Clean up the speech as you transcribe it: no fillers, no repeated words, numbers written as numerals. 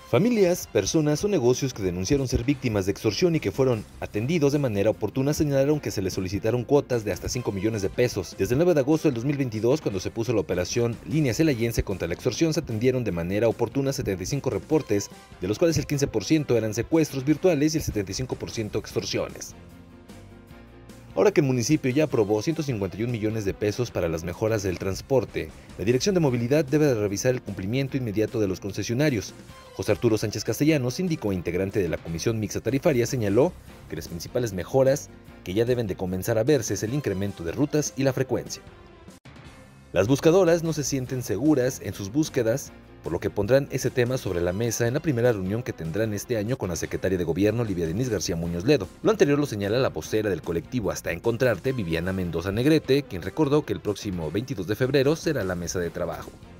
Familias, personas o negocios que denunciaron ser víctimas de extorsión y que fueron atendidos de manera oportuna señalaron que se les solicitaron cuotas de hasta 5 millones de pesos. Desde el 9 de agosto del 2022, cuando se puso la operación Línea Celayense contra la extorsión, se atendieron de manera oportuna 75 reportes, de los cuales el 15% eran secuestros virtuales y el 75% extorsiones. Ahora que el municipio ya aprobó 151 millones de pesos para las mejoras del transporte, la Dirección de Movilidad debe de revisar el cumplimiento inmediato de los concesionarios. José Arturo Sánchez Castellanos, síndico e integrante de la Comisión Mixta Tarifaria, señaló que las principales mejoras que ya deben de comenzar a verse es el incremento de rutas y la frecuencia. Las buscadoras no se sienten seguras en sus búsquedas, por lo que pondrán ese tema sobre la mesa en la primera reunión que tendrán este año con la secretaria de Gobierno, Livia Denise García Muñoz Ledo. Lo anterior lo señala la vocera del colectivo Hasta Encontrarte, Viviana Mendoza Negrete, quien recordó que el próximo 22 de febrero será la mesa de trabajo.